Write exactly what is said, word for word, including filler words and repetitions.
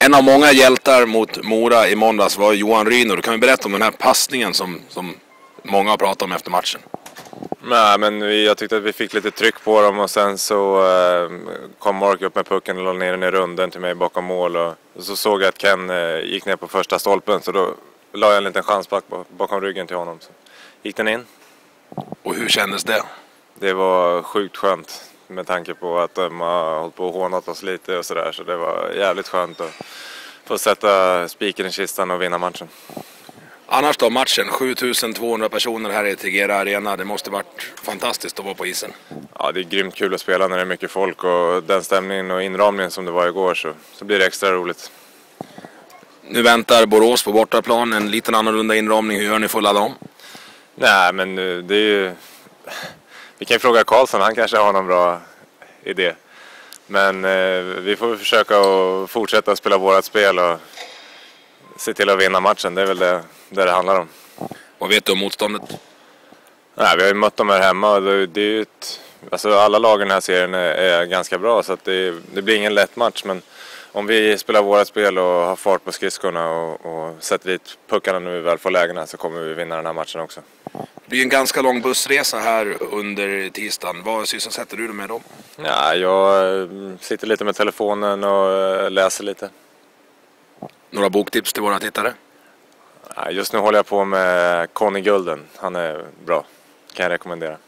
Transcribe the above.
En av många hjältar mot Mora i måndags var Johan Ryno. Du kan ju berätta om den här passningen som, som många har pratat om efter matchen. Nej, men vi, jag tyckte att vi fick lite tryck på dem och sen så eh, kom Mark upp med pucken och låg ner den i runden till mig bakom mål. Och, och så såg jag att Ken eh, gick ner på första stolpen, så då la jag en liten chans bak, bakom ryggen till honom. Så gick den in. Och hur kändes det? Det var sjukt skönt med tanke på att de har hållit på och hånat oss lite och sådär. Så det var jävligt skönt att få sätta spiken i kistan och vinna matchen. Annars då, matchen, sjutusen-tvåhundra personer här i Tegera Arena. Det måste varit fantastiskt att vara på isen. Ja, det är grymt kul att spela när det är mycket folk, och den stämningen och inramningen som det var igår, så, så blir det extra roligt. Nu väntar Borås på bortaplan, en liten annorlunda inramning. Hur gör ni för att ladda om? Nej, men det är ju... Vi kan ju fråga Karlsson, han kanske har någon bra idé. Men eh, vi får försöka att fortsätta att spela vårat spel och se till att vinna matchen. Det är väl det, det det handlar om. Vad vet du om motståndet? Nej, vi har ju mött dem här hemma, och det, det är ju ett, alltså alla lagen i den här serien är, är ganska bra, så att det, det blir ingen lätt match. Men om vi spelar vårat spel och har fart på skridskorna och, och sätter dit puckarna när vi väl får lägena, så kommer vi vinna den här matchen också. Det blir en ganska lång bussresa här under tisdagen. Vad sysselsätter du dig med då? Ja, jag sitter lite med telefonen och läser lite. Några boktips till våra tittare? Just nu håller jag på med Conny Gulden. Han är bra. Kan jag rekommendera.